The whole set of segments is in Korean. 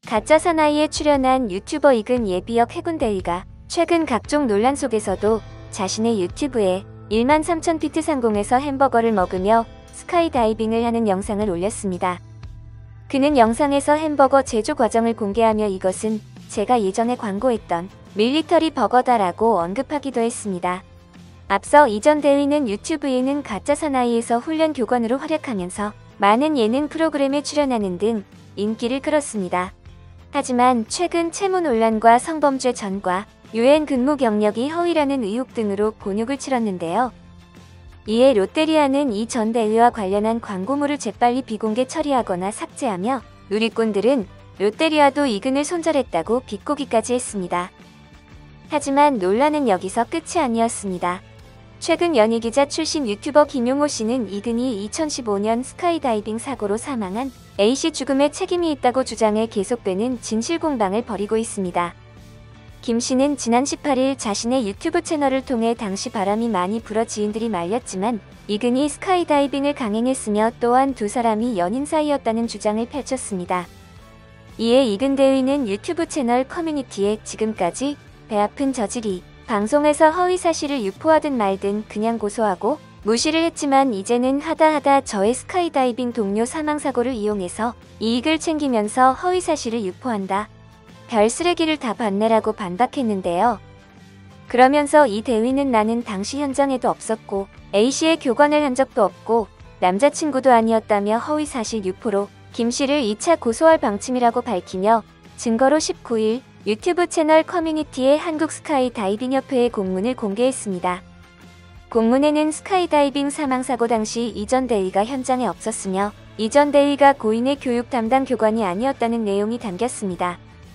가짜 사나이에 출연한 유튜버 이근 예비역 해군대위가 최근 각종 논란 속에서도 자신의 유튜브에 13,000피트 상공에서 햄버거를 먹으며 스카이다이빙을 하는 영상을 올렸습니다. 그는 영상에서 햄버거 제조 과정을 공개하며 이것은 제가 예전에 광고했던 밀리터리 버거다라고 언급하기도 했습니다. 앞서 이전 대위는 유튜브에는 가짜 사나이에서 훈련 교관으로 활약하면서 많은 예능 프로그램에 출연하는 등 인기를 끌었습니다. 하지만 최근 채무 논란과 성범죄 전과 유엔 근무 경력이 허위라는 의혹 등으로 곤욕을 치렀는데요. 이에 롯데리아는 이 전 대위와 관련한 광고물을 재빨리 비공개 처리하거나 삭제하며 누리꾼들은 롯데리아도 이근을 손절했다고 비꼬기까지 했습니다. 하지만 논란은 여기서 끝이 아니었습니다. 최근 연예기자 출신 유튜버 김용호 씨는 이근이 2015년 스카이다이빙 사고로 사망한 A씨 죽음에 책임이 있다고 주장해 계속되는 진실 공방을 벌이고 있습니다. 김 씨는 지난 18일 자신의 유튜브 채널을 통해 당시 바람이 많이 불어 지인들이 말렸지만 이근이 스카이다이빙을 강행했으며 또한 두 사람이 연인 사이였다는 주장을 펼쳤습니다. 이에 이근 대위는 유튜브 채널 커뮤니티에 지금까지 배 아픈 저질이 방송에서 허위 사실을 유포하든 말든 그냥 고소하고 무시를 했지만 이제는 하다 저의 스카이다이빙 동료 사망사고를 이용해서 이익을 챙기면서 허위 사실을 유포한다. 별 쓰레기를 다 받네라고 반박했는데요. 그러면서 이 대위는 나는 당시 현장에도 없었고 A씨의 교관을 한 적도 없고 남자친구도 아니었다며 허위 사실 유포로 김 씨를 2차 고소할 방침이라고 밝히며 증거로 19일 유튜브 채널 커뮤니티에 한국 스카이다이빙협회의 공문을 공개했습니다. 공문에는 스카이다이빙 사망사고 당시 이전 대위가 현장에 없었으며 이전 대위가 고인의 교육 담당 교관이 아니었다는 내용이 담겼습니다.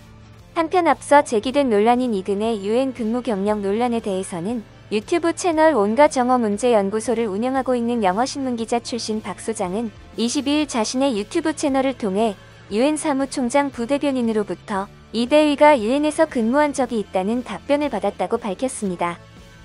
한편 앞서 제기된 논란인 이근의 유엔 근무 경력 논란에 대해서는 유튜브 채널 온갖 정어 문제 연구소를 운영하고 있는 영어신문 기자 출신 박 소장은 22일 자신의 유튜브 채널을 통해 유엔 사무총장 부대변인으로부터 이 대위가 유엔에서 근무한 적이 있다는 답변을 받았다고 밝혔습니다.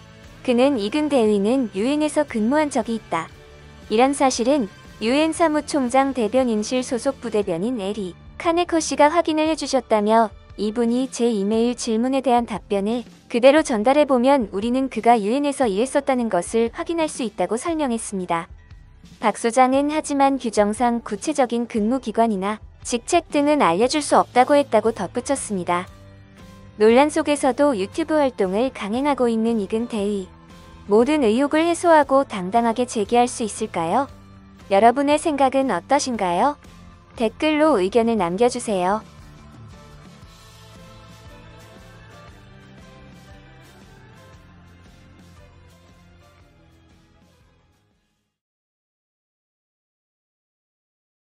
그는 이근 대위는 유엔에서 근무한 적이 있다. 이런 사실은 유엔 사무총장 대변인실 소속 부대변인 에리 카네코 씨가 확인을 해주셨다며 이분이 제 이메일 질문에 대한 답변을 그대로 전달해보면 우리는 그가 유엔에서 일했었다는 것을 확인할 수 있다고 설명했습니다. 박 소장은 하지만 규정상 구체적인 근무 기관이나 직책 등은 알려줄 수 없다고 했다고 덧붙였습니다. 논란 속에서도 유튜브 활동을 강행하고 있는 이근 대위. 모든 의혹을 해소하고 당당하게 제기할 수 있을까요? 여러분의 생각은 어떠신가요? 댓글로 의견을 남겨주세요.